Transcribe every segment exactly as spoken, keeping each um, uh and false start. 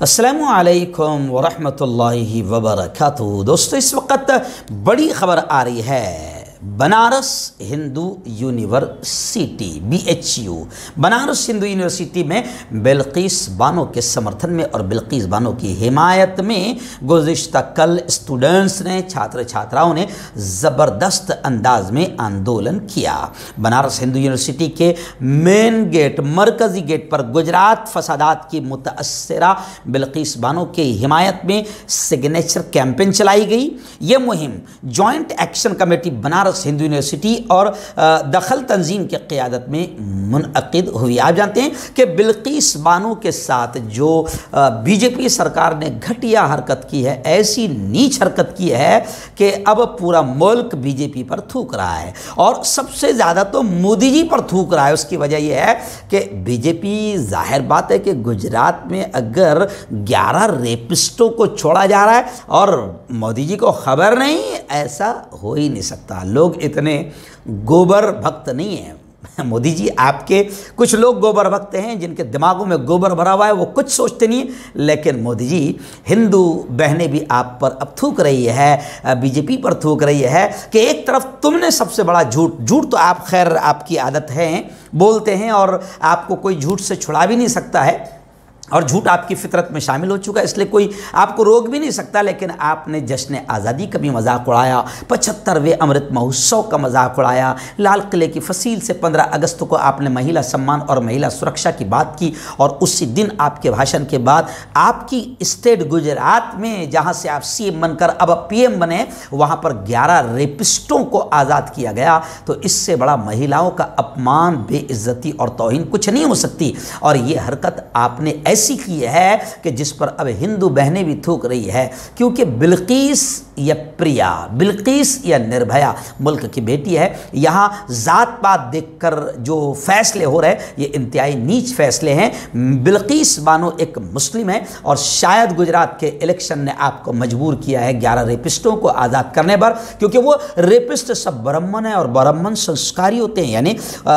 अस्सलामु अलैकुम वरहमतुल्लाहि वबरकातुहू। दोस्तों, इस वक्त बड़ी खबर आ रही है। Banaras Hindu university B H U Banaras Hindu university में बिल्किस बानो के समर्थन में और बिल्किस बानो की हिमायत में गुज़िश्ता कल स्टूडेंट्स ने छात्र छात्राओं ने ज़बरदस्त अंदाज में आंदोलन किया। बनारस हिंदू यूनिवर्सिटी के मेन गेट मरकज़ी गेट पर गुजरात फसादात की मुतअस्सिरा बिल्किस बानो की हिमायत में सिग्नेचर कैंपेन चलाई गई। ये मुहिम joint action committee Banaras Hindu university और दखल तंजीम की क़ियादत में मुनअक़िद हुई। आप जानते हैं कि बिल्किस बानो के साथ जो बीजेपी सरकार ने घटिया हरकत की है, ऐसी नीच हरकत की है कि अब पूरा मुल्क बीजेपी पर थूक रहा है और सबसे ज़्यादा तो मोदी जी पर थूक रहा है। उसकी वजह यह है कि बीजेपी, जाहिर बात है कि गुजरात में अगर ग्यारह रेपिस्टों को छोड़ा जा रहा है और मोदी जी को खबर नहीं, ऐसा हो ही नहीं सकता। लोग इतने गोबर भक्त नहीं हैं। मोदी जी, आपके कुछ लोग गोबर भक्त हैं जिनके दिमागों में गोबर भरा हुआ है, वो कुछ सोचते नहीं, लेकिन मोदी जी, हिंदू बहनें भी आप पर अब थूक रही है, बीजेपी पर थूक रही है कि एक तरफ तुमने सबसे बड़ा झूठ झूठ तो आप, खैर आपकी आदत है, बोलते हैं और आपको कोई झूठ से छुड़ा भी नहीं सकता है और झूठ आपकी फितरत में शामिल हो चुका है, इसलिए कोई आपको रोक भी नहीं सकता। लेकिन आपने जश्न आज़ादी का भी मजाक उड़ाया, पचहत्तरवें अमृत महोत्सव का मजाक उड़ाया, लाल किले की फसील से पंद्रह अगस्त को आपने महिला सम्मान और महिला सुरक्षा की बात की और उसी दिन आपके भाषण के बाद आपकी स्टेट गुजरात में, जहाँ से आप सी एम बनकर अब पी एम बने, वहाँ पर ग्यारह रेपिस्टों को आज़ाद किया गया। तो इससे बड़ा महिलाओं का अपमान, बेइज्जती और तौहीन कुछ नहीं हो सकती। और ये हरकत आपने ऐसी की है कि जिस पर अब हिंदू बहनें भी थूक रही है, क्योंकि बिल्किस या प्रिया, बिल्किस या निर्भया मुल्क की बेटी है। यहाँ ज़ात पात देखकर जो फैसले हो रहे, ये इंतहाई नीच फैसले हैं। बिल्किस बानो एक मुस्लिम है और शायद गुजरात के इलेक्शन ने आपको मजबूर किया है ग्यारह रेपिस्टों को आज़ाद करने पर, क्योंकि वो रेपिस्ट सब ब्राह्मण है और ब्राह्मण संस्कारी होते हैं, यानी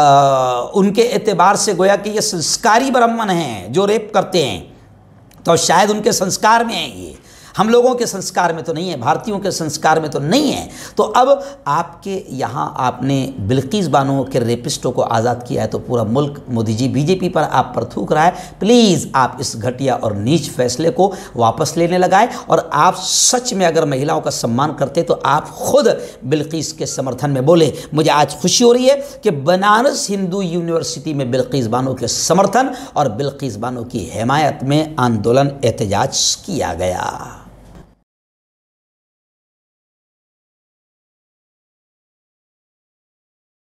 उनके एतबार से गोया कि ये संस्कारी ब्राह्मण हैं जो रेप करते हैं, तो शायद उनके संस्कार में है। ये हम लोगों के संस्कार में तो नहीं है, भारतीयों के संस्कार में तो नहीं है। तो अब आपके यहाँ आपने बिल्किस बानो के रेपिस्टों को आज़ाद किया है, तो पूरा मुल्क मोदी जी, बीजेपी पर आप पर थूक रहा है। प्लीज़ आप इस घटिया और नीच फैसले को वापस लेने लगाए और आप सच में अगर महिलाओं का सम्मान करते तो आप खुद बिल्किस के समर्थन में बोले। मुझे आज खुशी हो रही है कि बनारस हिंदू यूनिवर्सिटी में बिल्किस बानो के समर्थन और बिल्किस बानो की हिमायत में आंदोलन, एहतजाज किया गया।